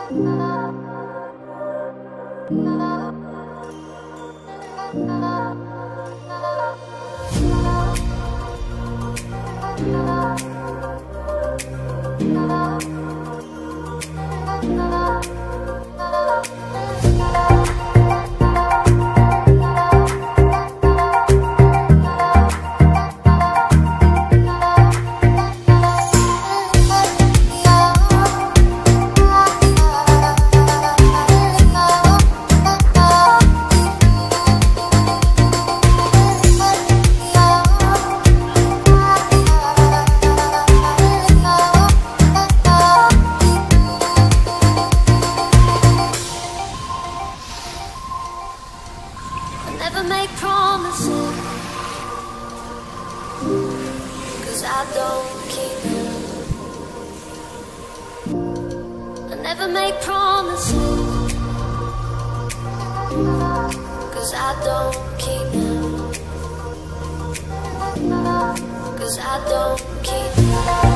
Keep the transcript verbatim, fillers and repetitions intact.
Never make promises, 'cause I don't keep them. I never make promises, 'cause I don't keep them. 'Cause I don't keep them.